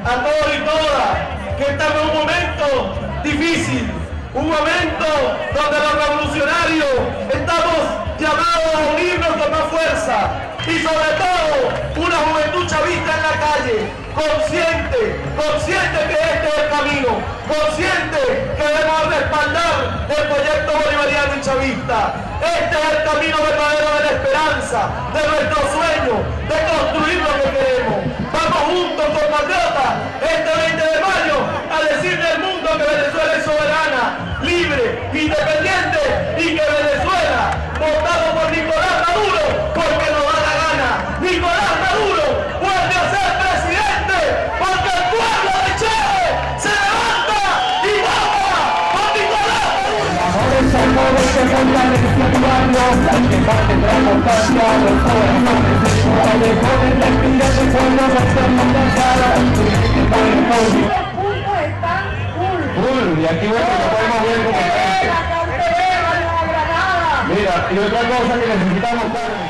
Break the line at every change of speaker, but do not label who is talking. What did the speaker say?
a todos y todas que estamos en un momento difícil, un momento donde los revolucionarios estamos llamados a unirnos con más fuerza y sobre todo una juventud chavista en la calle, consciente que este es el camino, consciente que debemos respaldar el proyecto bolivariano y chavista. Este es el camino verdadero de la esperanza, de nuestro sueño, de construir lo que queremos. Vamos juntos, compatriotas, este 20 de mayo a decirle al mundo que Venezuela es soberana, libre, independiente y que Venezuela, votado por Nicolás Maduro, porque nos da la gana. Nicolás Maduro vuelve a ser presidente porque el pueblo de Chile se levanta y vota por Nicolás Maduro.
Ahora es el modo que monta en este barrio, las que van de transportación a los corazones de su padre, con el respiro de pueblo va a ser mandazada, que va en móvil.
Los puntos están full.
Y aquí bueno, no podemos ver cómo está.
La cartelera, la granada.
Mira, y otra cosa que necesitamos, Carmen.